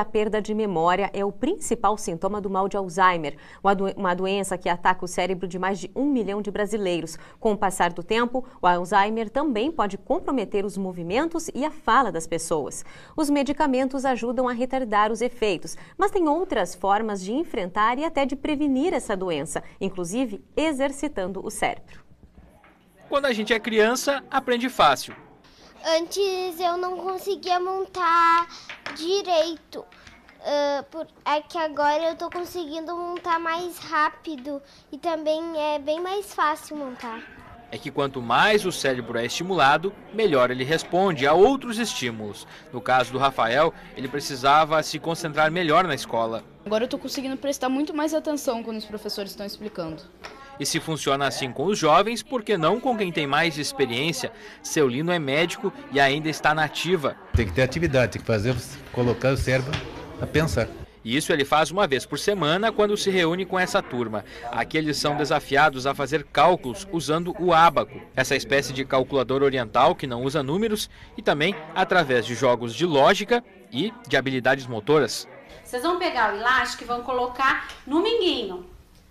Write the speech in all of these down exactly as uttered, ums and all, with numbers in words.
A perda de memória é o principal sintoma do mal de Alzheimer, uma doença que ataca o cérebro de mais de um milhão de brasileiros. Com o passar do tempo, o Alzheimer também pode comprometer os movimentos e a fala das pessoas. Os medicamentos ajudam a retardar os efeitos, mas tem outras formas de enfrentar e até de prevenir essa doença, inclusive exercitando o cérebro. Quando a gente é criança, aprende fácil. Antes eu não conseguia montar direito, uh, por, é que agora eu tô conseguindo montar mais rápido e também é bem mais fácil montar. É que quanto mais o cérebro é estimulado, melhor ele responde a outros estímulos. No caso do Rafael, ele precisava se concentrar melhor na escola. Agora eu tô conseguindo prestar muito mais atenção quando os professores estão explicando. E se funciona assim com os jovens, por que não com quem tem mais experiência? Seu Lino é médico e ainda está na ativa. Tem que ter atividade, tem que fazer, colocar o cérebro a pensar. Isso ele faz uma vez por semana quando se reúne com essa turma. Aqui eles são desafiados a fazer cálculos usando o ábaco, essa espécie de calculador oriental que não usa números, e também através de jogos de lógica e de habilidades motoras. Vocês vão pegar o elástico e vão colocar no minguinho.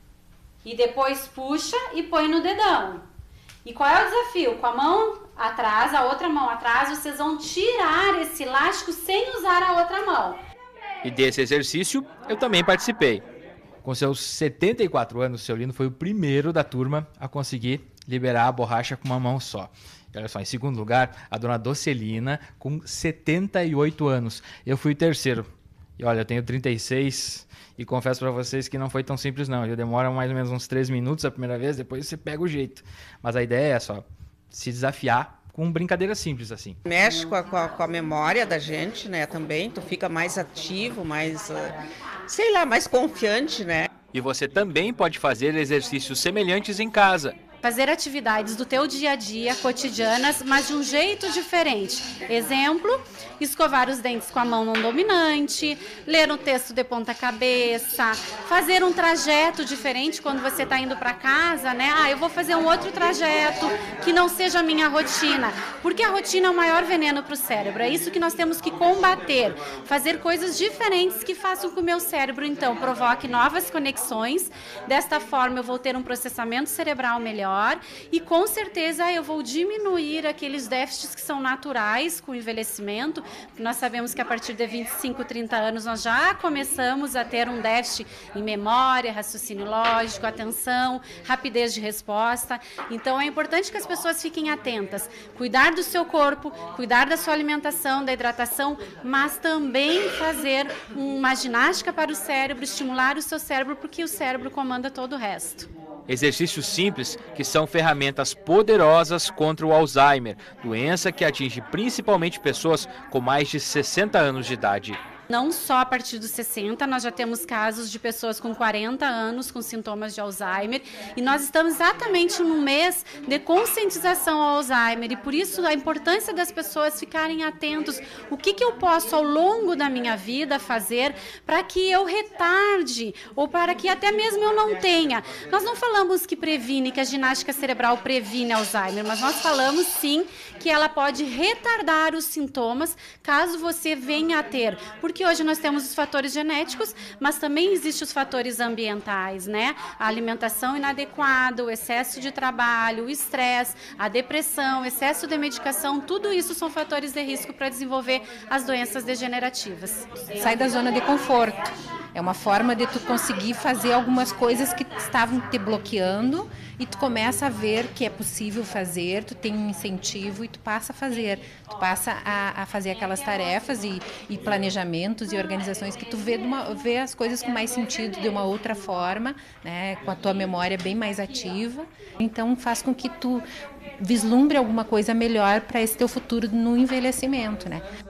E depois puxa e põe no dedão. E qual é o desafio? Com a mão atrás, a outra mão atrás, vocês vão tirar esse elástico sem usar a outra mão. E desse exercício eu também participei. Com seus setenta e quatro anos, seu Lino foi o primeiro da turma a conseguir liberar a borracha com uma mão só. E olha só, em segundo lugar, a dona Docelina, com setenta e oito anos. Eu fui o terceiro. E olha, eu tenho trinta e seis e confesso para vocês que não foi tão simples não. Já demora mais ou menos uns três minutos a primeira vez, depois você pega o jeito. Mas a ideia é só se desafiar com brincadeiras simples assim. Mexe com a, com a, com a memória da gente, né, também. Tu fica mais ativo, mais, uh, sei lá, mais confiante, né? E você também pode fazer exercícios semelhantes em casa. Fazer atividades do teu dia a dia, cotidianas, mas de um jeito diferente. Exemplo, escovar os dentes com a mão não dominante, ler um texto de ponta cabeça, fazer um trajeto diferente quando você está indo para casa, né? Ah, eu vou fazer um outro trajeto que não seja a minha rotina, porque a rotina é o maior veneno para o cérebro. É isso que nós temos que combater, fazer coisas diferentes que façam com que o meu cérebro, então, provoque novas conexões. Desta forma, eu vou ter um processamento cerebral melhor. E com certeza eu vou diminuir aqueles déficits que são naturais com o envelhecimento, porque nós sabemos que a partir de vinte e cinco, trinta anos nós já começamos a ter um déficit em memória, raciocínio lógico, atenção, rapidez de resposta. Então é importante que as pessoas fiquem atentas, cuidar do seu corpo, cuidar da sua alimentação, da hidratação, mas também fazer uma ginástica para o cérebro, estimular o seu cérebro, porque o cérebro comanda todo o resto. Exercícios simples que são ferramentas poderosas contra o Alzheimer, doença que atinge principalmente pessoas com mais de sessenta anos de idade. Não só a partir dos sessenta, nós já temos casos de pessoas com quarenta anos com sintomas de Alzheimer e nós estamos exatamente no mês de conscientização ao Alzheimer e por isso a importância das pessoas ficarem atentos. O que, que eu posso ao longo da minha vida fazer para que eu retarde ou para que até mesmo eu não tenha. Nós não falamos que previne, que a ginástica cerebral previne Alzheimer, mas nós falamos sim que ela pode retardar os sintomas caso você venha a ter, porque hoje nós temos os fatores genéticos, mas também existem os fatores ambientais, né? A alimentação inadequada, o excesso de trabalho, o estresse, a depressão, o excesso de medicação, tudo isso são fatores de risco para desenvolver as doenças degenerativas. Sai da zona de conforto. É uma forma de tu conseguir fazer algumas coisas que estavam te bloqueando e tu começa a ver que é possível fazer, tu tem um incentivo e tu passa a fazer. Tu passa a, a fazer aquelas tarefas e, e planejamentos e organizações que tu vê, de uma, vê as coisas com mais sentido de uma outra forma, né, com a tua memória bem mais ativa. Então faz com que tu vislumbre alguma coisa melhor para esse teu futuro no envelhecimento, né?